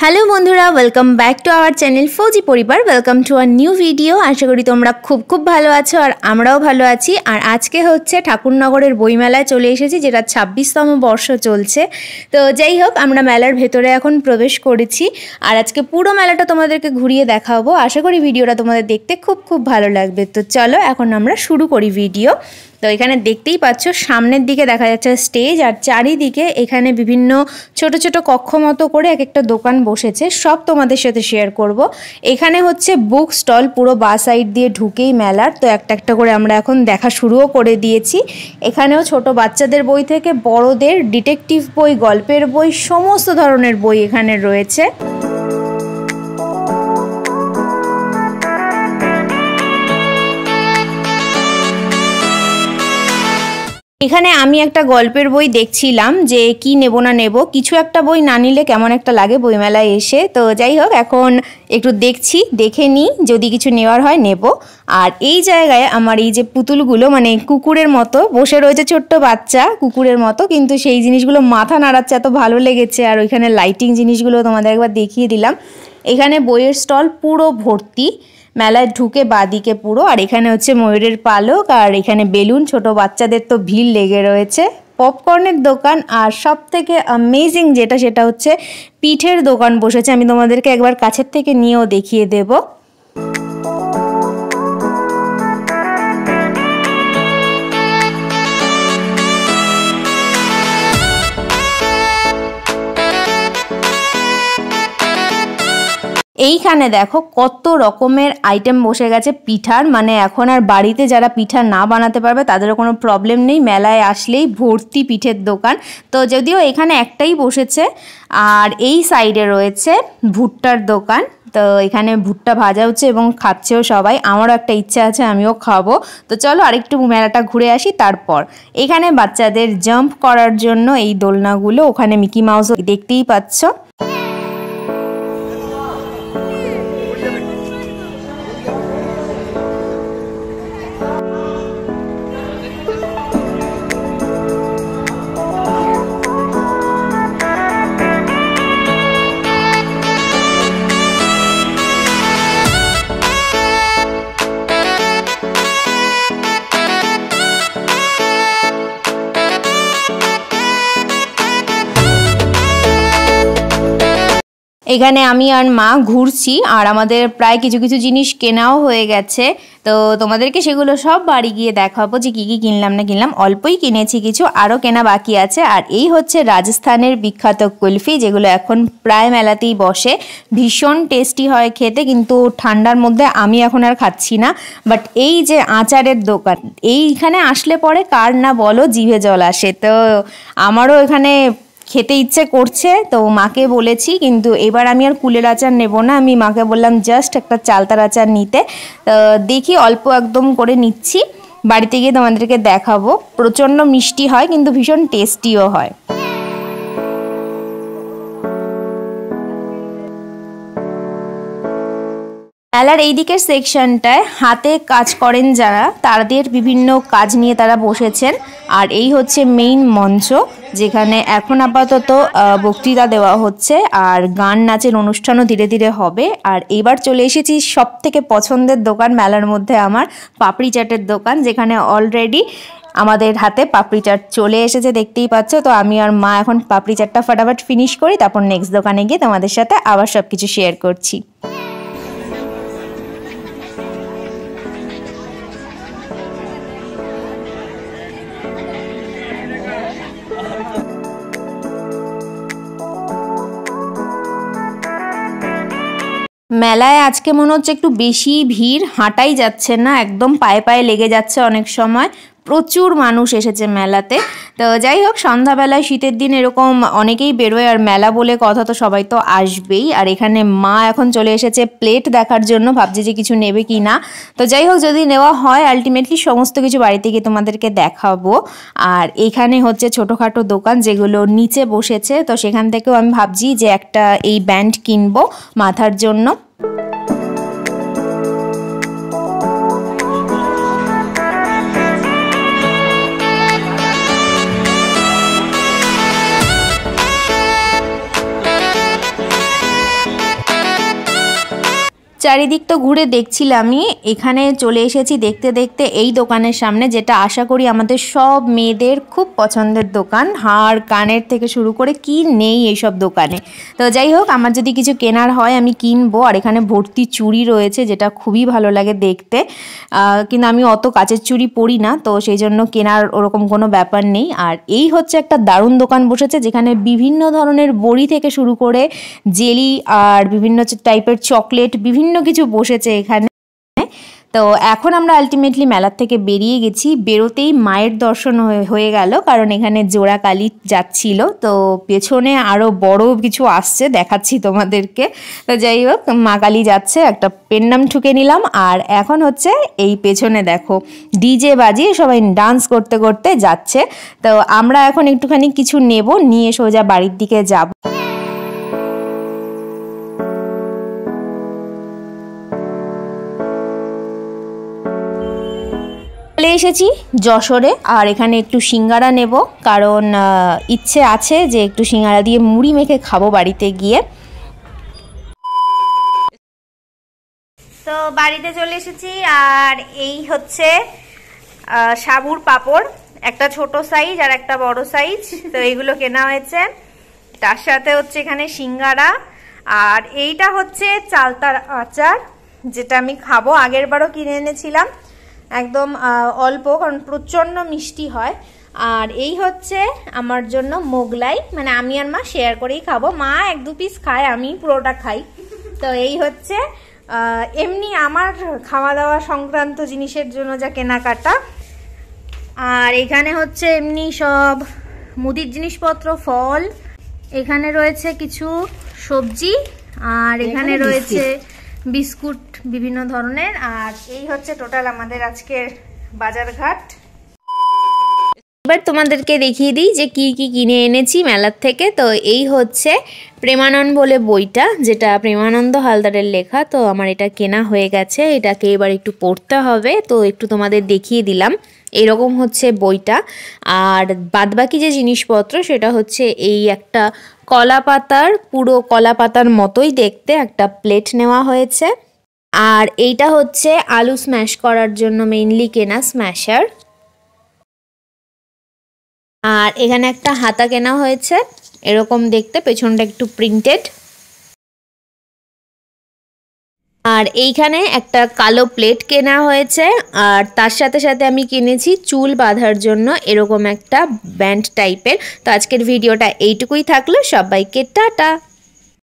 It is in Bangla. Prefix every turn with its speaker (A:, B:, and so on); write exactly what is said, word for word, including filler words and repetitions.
A: हेलो बंधुरा welcome back to our channel फौजी परिवार। Welcome to our new video. आशा करी तोमरा खूब खूब भालो आछो और आमराओ भालो आछि। और आज के होच्छे ठाकुरनगरेर बইমেলায় चले एसेछि जेटा छब्बीसतम बर्ष चलছে। तो যাই হোক আমরা মেলার ভেতরে এখন প্রবেশ করেছি আর আজকে পুরো মেলাটা তোমাদেরকে ঘুরিয়ে দেখাবো। আশা করি ভিডিওটা তোমাদের দেখতে খুব খুব ভালো লাগবে। তো চলো এখন আমরা শুরু করি ভিডিও। তো এখানে দেখতেই পাচ্ছ সামনের দিকে দেখা যাচ্ছে স্টেজ আর চারিদিকে এখানে বিভিন্ন ছোট ছোট কক্ষ মতো করে এক একটা দোকান বসেছে, সব তোমাদের সাথে শেয়ার করব। এখানে হচ্ছে বুক স্টল, পুরো বা সাইড দিয়ে ঢুকেই মেলার। তো একটা একটা করে আমরা এখন দেখা শুরুও করে দিয়েছি। এখানেও ছোট বাচ্চাদের বই থেকে বড়দের ডিটেকটিভ বই, গল্পের বই, সমস্ত ধরনের বই এখানে রয়েছে। এখানে আমি একটা গল্পের বই দেখছিলাম যে কি নেব না নেব, কিছু একটা বই না নিলে কেমন একটা লাগে বইমেলায় এসে। তো যাই হোক এখন একটু দেখছি, দেখে নিই, যদি কিছু নেওয়ার হয় নেব। আর এই জায়গায় আমার এই যে পুতুলগুলো মানে কুকুরের মতো বসে রয়েছে, ছোট্ট বাচ্চা কুকুরের মতো, কিন্তু সেই জিনিসগুলো মাথা নাড়াচ্ছে, এত ভালো লেগেছে। আর ওইখানে লাইটিং জিনিসগুলো তোমাদের একবার দেখিয়ে দিলাম। এখানে বইয়ের স্টল পুরো ভর্তি, মেলায় ঢুকে বাদিকে পুরো। আর এখানে হচ্ছে ময়ূরের পালক আর এখানে বেলুন, ছোট বাচ্চাদের তো ভিড় লেগে রয়েছে। পপকর্নের দোকান আর সব থেকে অ্যামেজিং যেটা সেটা হচ্ছে পিঠের দোকান বসেছে। আমি তোমাদেরকে একবার কাছের থেকে নিয়েও দেখিয়ে দেবো। এইখানে দেখো কত রকমের আইটেম বসে গেছে পিঠার, মানে এখন আর বাড়িতে যারা পিঠা না বানাতে পারবে তাদেরও কোনো প্রবলেম নেই, মেলায় আসলেই ভর্তি পিঠের দোকান। তো যদিও এখানে একটাই বসেছে আর এই সাইডে রয়েছে ভুট্টার দোকান। তো এখানে ভুট্টা ভাজা হচ্ছে এবং খাচ্ছেও সবাই। আমারও একটা ইচ্ছা আছে, আমিও খাবো। তো চলো আরেকটু মেলাটা ঘুরে আসি। তারপর এখানে বাচ্চাদের জাম্প করার জন্য এই দোলনাগুলো, ওখানে মিকি মাউসও দেখতেই পাচ্ছ। এখানে আমি আর মা ঘুরছি আর আমাদের প্রায় কিছু কিছু জিনিস কেনাও হয়ে গেছে। তো তোমাদেরকে সেগুলো সব বাড়ি গিয়ে দেখাবো যে কী কী কিনলাম না কিনলাম। অল্পই কিনেছি, কিছু আরও কেনা বাকি আছে। আর এই হচ্ছে রাজস্থানের বিখ্যাত কুলফি, যেগুলো এখন প্রায় মেলাতেই বসে। ভীষণ টেস্টি হয় খেতে, কিন্তু ঠান্ডার মধ্যে আমি এখন আর খাচ্ছি না। বাট এই যে আচারের দোকান, এইখানে আসলে পরে কার না বলো জিভে জল আসে। তো আমারও এখানে খেতে ইচ্ছে করছে, তো মাকে বলেছি, কিন্তু এবার আমি আর কুলের আচার নেব না। আমি মাকে বললাম জাস্ট একটা চালতার আচার নিতে। দেখি অল্প একদম করে নিচ্ছি, বাড়িতে গিয়ে তোমাদেরকে দেখাবো। প্রচণ্ড মিষ্টি হয় কিন্তু ভীষণ টেস্টিও হয়। মেলার এই দিকের সেকশনটায় হাতে কাজ করেন যারা, তাদের বিভিন্ন কাজ নিয়ে তারা বসেছেন। আর এই হচ্ছে মেইন মঞ্চ, যেখানে এখন আপাতত বক্তৃতা দেওয়া হচ্ছে আর গান নাচের অনুষ্ঠানও ধীরে ধীরে হবে। আর এইবার চলে এসেছি সব থেকে পছন্দের দোকান মেলার মধ্যে আমার, পাপড়ি চাটের দোকান, যেখানে অলরেডি আমাদের হাতে পাপড়ি চাট চলে এসেছে, দেখতেই পাচ্ছ। তো আমি আর মা এখন পাপড়ি চাটটা ফটাফট ফিনিশ করি, তারপর নেক্সট দোকানে গিয়ে তোমাদের সাথে আবার সব কিছু শেয়ার করছি। মেলায় আজকে মনে হচ্ছে একটু বেশি ভিড়, হাঁটাই যাচ্ছে না, একদম পায়ে পায়ে লেগে যাচ্ছে অনেক সময়। প্রচুর মানুষ এসেছে মেলাতে। তো যাই হোক, সন্ধ্যাবেলায় শীতের দিন এরকম অনেকেই বেরোয়, আর মেলা বলে কথা তো সবাই তো আসবেই। আর এখানে মা এখন চলে এসেছে প্লেট দেখার জন্য, ভাবছে যে কিছু নেবে কি না। তো যাই হোক, যদি নেওয়া হয় আলটিমেটলি সমস্ত কিছু বাড়িতে গিয়ে তোমাদেরকে দেখাবো। আর এখানে হচ্ছে ছোটোখাটো দোকান যেগুলো নিচে বসেছে, তো সেখান থেকেও আমি ভাবছি যে একটা এই ব্যান্ড কিনবো মাথার জন্য। চারিদিক তো ঘুরে দেখছিলামই, এখানে চলে এসেছি দেখতে দেখতে এই দোকানের সামনে, যেটা আশা করি আমাদের সব মেয়েদের খুব পছন্দের দোকান। হার কানের থেকে শুরু করে কি নেই এইসব দোকানে। তো যাই হোক, আমার যদি কিছু কেনার হয় আমি কিনবো। আর এখানে ভর্তি চুড়ি রয়েছে, যেটা খুবই ভালো লাগে দেখতে, কিন্তু আমি অত কাচের চুড়ি পরি না, তো সেই জন্য কেনার ওরকম কোনো ব্যাপার নেই। আর এই হচ্ছে একটা দারুণ দোকান বসেছে, যেখানে বিভিন্ন ধরনের বড়ি থেকে শুরু করে জেলি আর বিভিন্ন টাইপের চকলেট বিভিন্ন কিছু বসেছে এখানে। তো এখন আমরা আলটিমেটলি মেলার থেকে বেরিয়ে গেছি। বেরোতেই মায়ের দর্শন হয়ে গেল, কারণ এখানে জোড়া কালী যাচ্ছিল। তো পেছনে আরও বড় কিছু আসছে, দেখাচ্ছি তোমাদেরকে। তো যাই হোক, মা কালী যাচ্ছে, একটা পেন্নাম ঠুকে নিলাম। আর এখন হচ্ছে এই পেছনে দেখো ডিজে বাজিয়ে সবাই ডান্স করতে করতে যাচ্ছে। তো আমরা এখন একটুখানি কিছু নেব, নিয়ে সোজা বাড়ির দিকে যাব। চলে এসেছি যশোরে, আর এখানে একটু সিঙ্গারা নেব, কারণ ইচ্ছে আছে যে একটু সিঙ্গারা দিয়ে মুড়ি মেখে খাবো বাড়িতে গিয়ে। তো বাড়িতে চলে এসেছি, আর এই হচ্ছে সাবুর পাঁপড়, একটা ছোট সাইজ আর একটা বড় সাইজ। তো এইগুলো কেনা হয়েছে। তার সাথে হচ্ছে এখানে সিঙ্গারা, আর এইটা হচ্ছে চালতার আচার, যেটা আমি খাবো। আগের বারও কিনে এনেছিলাম, একদম অল্প, কারণ প্রচণ্ড মিষ্টি হয়। আর এই হচ্ছে আমার জন্য মোগলাই, মানে আমি আর মা শেয়ার করেই খাবো। মা এক দু পিস খায়, আমি পুরোটা খাই। তো এই হচ্ছে এমনি আমার খাওয়া দাওয়া সংক্রান্ত জিনিসের জন্য যা কেনাকাটা। আর এখানে হচ্ছে এমনি সব মুদির জিনিসপত্র, ফল, এখানে রয়েছে কিছু সবজি, আর এখানে রয়েছে বিস্কুট বিভিন্ন ধরনের। আর এই হচ্ছে টোটাল আমাদের আজকের বাজারঘাট। এবার তোমাদেরকে দেখিয়ে দিই যে কি কি কিনে এনেছি মেলার থেকে। তো এই হচ্ছে প্রেমানন্দ বলে বইটা, যেটা প্রেমানন্দ হালদারের লেখা। তো আমার এটা কেনা হয়ে গেছে, এটাকে এবার একটু পড়তে হবে। তো একটু তোমাদের দেখিয়ে দিলাম, এরকম হচ্ছে বইটা। আর বাদবাকি যে জিনিসপত্র, সেটা হচ্ছে এই একটা কলা পাতার, পুরো কলা পাতার মতোই দেখতে একটা প্লেট নেওয়া হয়েছে। আর এইটা হচ্ছে আলু স্ম্যাশ করার জন্য মেইনলি কেনা স্ম্যাশার। আর এখানে একটা হাতা কেনা হয়েছে, এরকম দেখতে, পেছনটা একটু প্রিন্টেড। আর এইখানে একটা কালো প্লেট কেনা হয়েছে। আর তার সাথে সাথে আমি কিনেছি চুল বাঁধার জন্য এরকম একটা ব্যান্ড টাইপের। তো আজকের ভিডিওটা এইটুকুই থাকলো, সবাইকে টাটা।